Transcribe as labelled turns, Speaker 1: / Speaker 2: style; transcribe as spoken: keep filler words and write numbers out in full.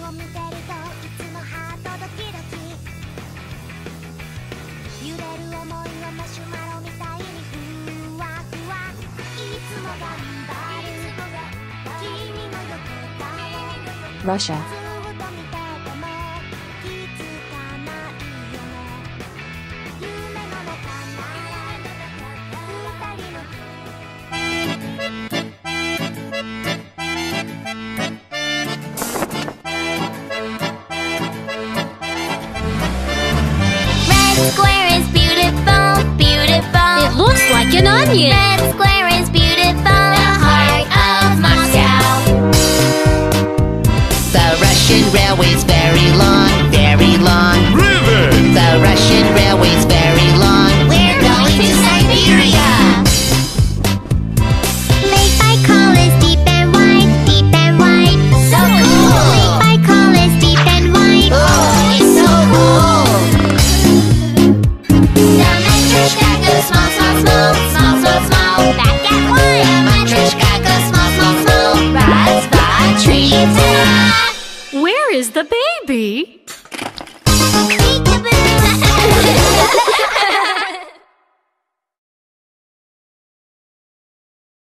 Speaker 1: Russia.
Speaker 2: Like an onion.
Speaker 3: Red square is beautiful. The heart of Moscow.
Speaker 4: The Russian railway's very long, very long.
Speaker 5: Ribbon!
Speaker 4: The Russian railway's very long.
Speaker 3: We're going to Siberia. Lake Baikal is deep and wide, deep and wide. So cool. Lake Baikal is deep and wide.
Speaker 4: Oh, it's so cool.
Speaker 3: The Matryoshka goes small, small, small, small, small, small. Back at one. The Matryoshka goes small, small, small. Rise, by tree, ta-da!
Speaker 2: Where is the baby?